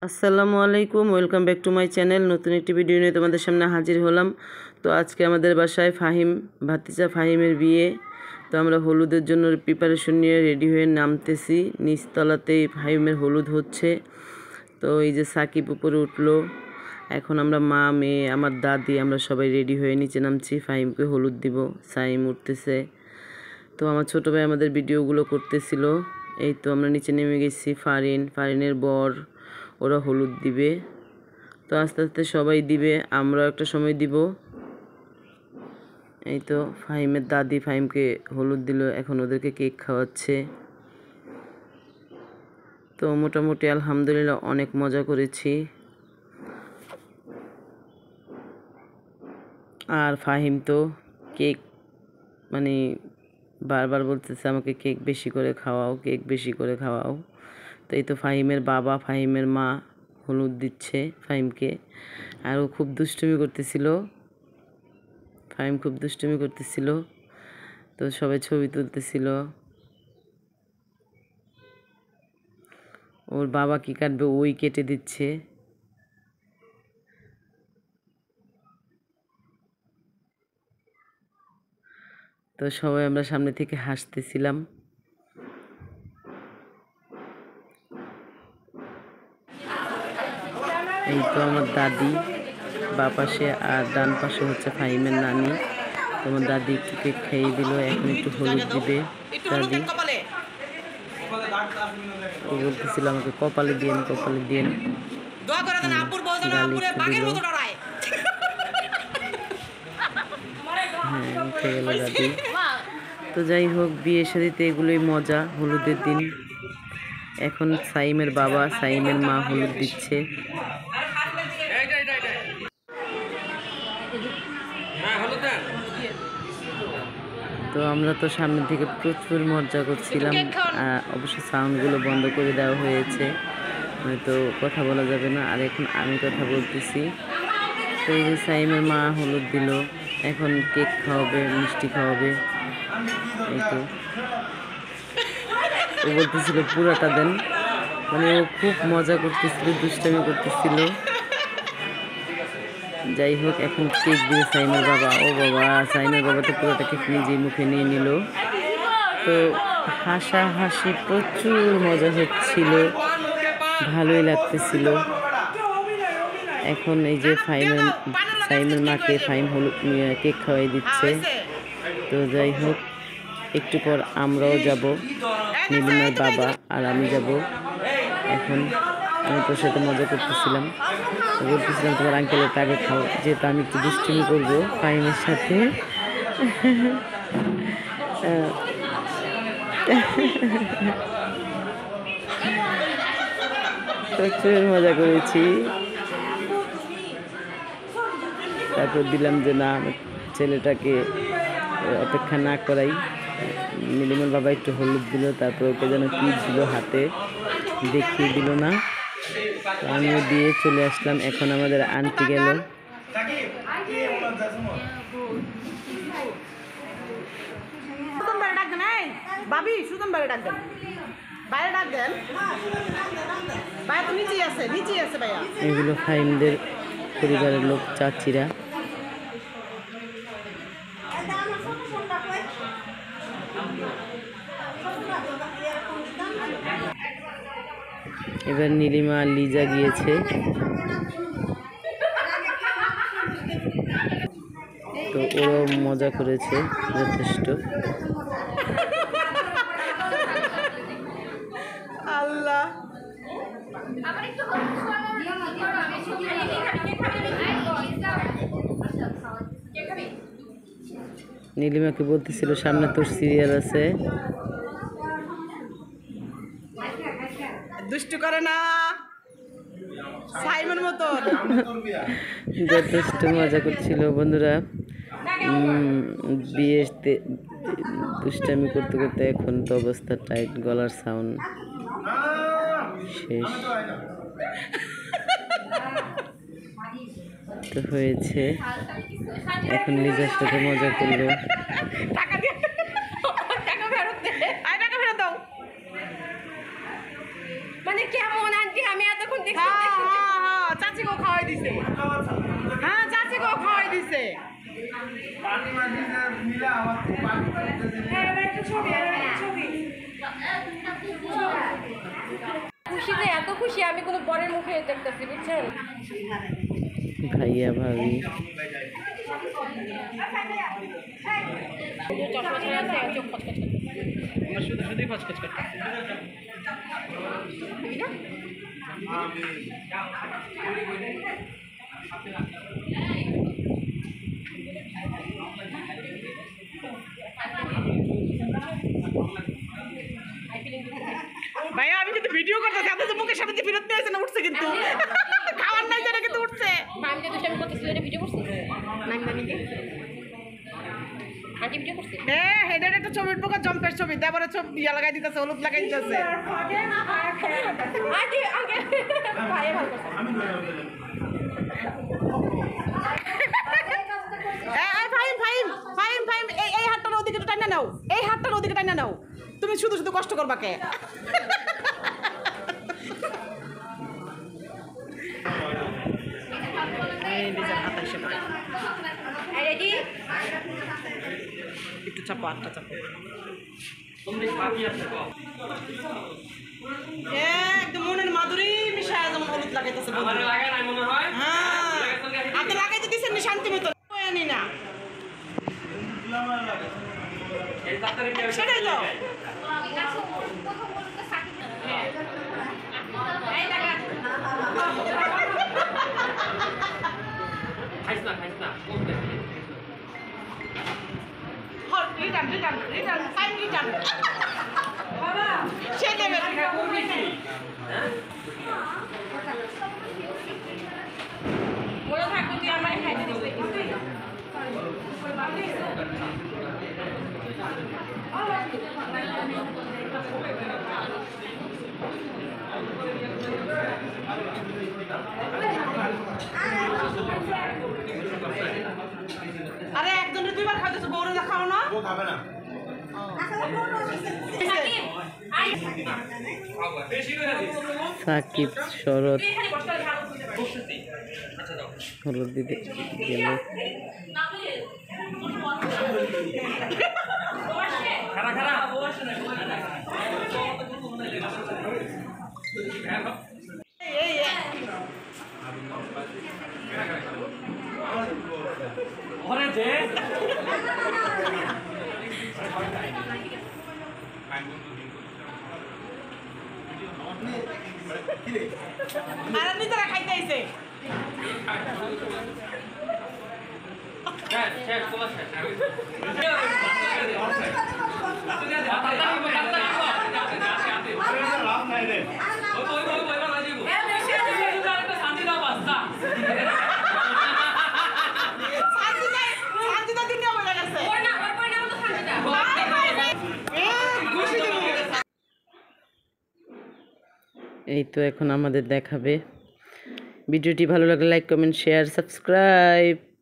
আসসালামু আলাইকুম, welcome back to my channel. নতুন একটি ভিডিও নিয়ে তোমাদের সামনে হাজির হলাম। তো আজকে আমাদের বাসায় ভাতিজা ফাহিমের বিয়ে। তো আমরা হলুদের জন্য প্রিপারেশন নিয়ে রেডি হয়ে নামতেছি। নিচতলাতেই ফাহিমের হলুদ হচ্ছে। তো এই যে সাকিব উপরে উঠলো। এখন আমরা মা, মেয়ে, আমার দাদি, আমরা সবাই রেডি হয়ে নিচে নামছি। ফাহিমকে হলুদ দিব। সাইম উঠতেছে। তো আমার ছোটো ভাই আমাদের ভিডিওগুলো করতেছিল। এই তো আমরা নিচে নেমে গেছি। ফারিনের বর, ওরা হলুদ দিবে। তো আস্তে আস্তে সবাই দিবে, আমরাও একটা সময় দিব। এই তো ফাহিমের দাদি ফাহিমকে হলুদ দিল, এখন ওদেরকে কেক খাওয়াচ্ছে। তো মোটামুটি আলহামদুলিল্লাহ অনেক মজা করেছি। আর ফাহিম তো কেক মানে বারবার বলতেছে আমাকে কেক বেশি করে খাওয়াও, কেক বেশি করে খাওয়াও। তো এই তো ফাহিমের বাবা, ফাহিমের মা হলুদ দিচ্ছে ফাহিমকে। আর ও খুব দুষ্টুমি করতেছিল, ফাহিম খুব দুষ্টুমি করতেছিল। তো সবাই ছবি তুলতেছিল। ওর বাবা কি কাটবে, ওই কেটে দিচ্ছে। তো সবাই আমরা সামনে থেকে হাসতেছিলাম। এই তো আমার দাদি বাঁ পাশে, আর ডান পাশে হচ্ছে ফাহিমের নানি। তোমার দাদি একটু কেক খাইয়ে দিল, এখন একটু হলুদ দিবে দাদি। ও বলতেছিল আমাকে কপালে দিয়েন, কপালে দিয়েন। হ্যাঁ, উঠে গেল দাদি। তো যাই হোক, বিয়ে শাদিতে এগুলোই মজা, হলুদের দিন। এখন সাইমের বাবা, সাইমের মা হলুদ দিচ্ছে। তো আমরা তো সামনের দিকে প্রচুর মজা করছিলাম। অবশ্য সাউন্ডগুলো বন্ধ করে দেওয়া হয়েছে, হয়তো কথা বলা যাবে না। আর এখন আমি কথা বলতেছি। তো এই যে সাইমের মা হলুদ দিল, এখন কেক খাওয়াবে, মিষ্টি খাওয়াবে। এই তো ও বলতেছিল পুরাটা দেন, মানে ও খুব মজা করতেছিল, দুষ্টামি করতেছিল। যাই হোক, এখন কেক দিয়ে সাইমের বাবা, ও বাবা, সাইমের বাবা তো পুরোটা কেক নিজেই মুখে নিয়ে নিল। তো হাসাহাসি প্রচুর মজা হচ্ছিল, ভালোই লাগতেছিল। এখন এই যে সাইমের মাকে ফাহিম হলুদ কেক খাওয়াই দিচ্ছে। তো যাই হোক, একটু পর আমরাও যাব, নীলিমার বাবা আর আমি যাব। এখন আমি তোর সাথে মজা করতেছিলাম, বলতেছিলাম তোমার আঙ্কেলের আগে খাও, যেহেতু আমি একটু দুষ্টুমি করবো ফাহিমের সাথে। প্রচুর মজা করেছি। তারপর দিলাম যে না, আমার ছেলেটাকে অপেক্ষা না করাই। নীলিমার বাবা একটু হলুদ দিল, তারপর ওকে যেন কি দিল হাতে, দেখিয়ে দিল না। তো আমিও দিয়ে চলে আসলাম। এখন আমাদের আন্টি গেল। এগুলো ফাহিমদের পরিবারের লোক, চাচিরা। এবার নীলিমা আর লিজা গিয়েছে। তো ওরাও মজা করেছে যথেষ্ট। আল্লাহ, নীলিমাকে বলতেছিল সামনে তোর সিরিয়াল আছে, দুষ্টু করে না, সাইমন মতো। যথেষ্ট মজা করছিল বন্ধুরা। বিয়েতে দুষ্টামি করতে করতে এখন তো অবস্থা টাইট, গলার সাউন্ড শেষ। তো হয়েছে, এখন নিজের সাথে মজা করলো। মানে কেমন আন্টি, আমি এতক্ষণ দেখছি। চাচি গো খাওয়াই দিছে হ্যাঁ চাচি গো খাওয়াই দিছে খুশিতে এত খুশি আমি কোনো বরের মুখে দেখতেছি বুঝছেন ভাইয়া ভাবি ভাইয়া আমি কিন্তু ভিডিও করতেছি আপনি তো মুখের সামনে ফেরত পেয়েছে না উঠছে কিন্তু খাওয়ার নাই যেটা কিন্তু উঠছে আমি যে দুষ্টামি করতেছিল এটা ভিডিও করছি আন্টি ভিডিও করছি হ্যাঁ হেডের একটা ছবির পোকা জম্পের ছবি দেবরের ছবি ইয়া লাগাই দিতেছে হলুদ লাগাই দিতেছে আন্টি আগে ভাই ভালো করছে এই হাতটার ওদিকে টাইনা নাও এই হাতটার ওদিকে টাইনা নাও তুমি শুধু শুধু কষ্ট করবা কে রেডি একটু চাপো আটটা চাপো একদম মনের মাধুরী মিশায় যেমন হলুদ লাগাইতেছে হ্যাঁ আপনি লাগাইতে দিচ্ছেন না শান্তি মতো আনি না সেটাই তো সে দেবে মনে থাকতো তুই আমার খাইতে দিবি আরে একজনের দুইবার খাইতেছে বউরে খাও না ও খাবে না সাকিব শরৎ হলুদ দিতে গেল আর নিজেরা খাইতে আইছে এই তো এখন আমাদের দেখাবে ভিডিওটি ভালো লাগলে লাইক কমেন্ট শেয়ার সাবস্ক্রাইব